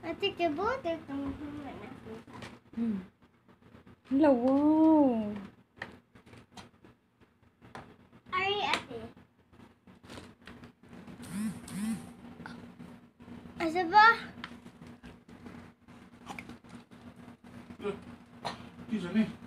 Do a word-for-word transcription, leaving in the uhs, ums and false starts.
Ate kabote kung mana. Hmm. Hello, wow. Ari ate. Asa ba? Kisa ni?